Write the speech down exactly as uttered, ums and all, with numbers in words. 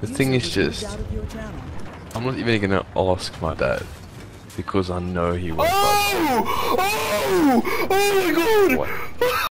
The thing is just, I'm not even gonna ask my dad because I know he won't. Oh! Oh! Oh my god! What?